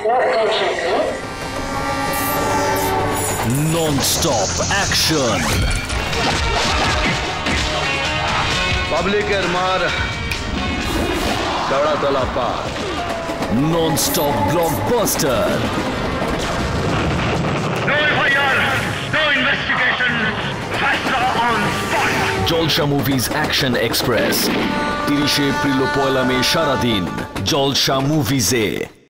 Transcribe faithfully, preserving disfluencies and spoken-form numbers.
Non-stop action. পাবলিকের মার কাড়াতলা পার। Non-stop blockbuster. No F I R, no investigation, Faster on spot. Jalsha Movies Action Express. তিরিশে April ও পয়লা মে সারাদিন জলসা মুভিজে।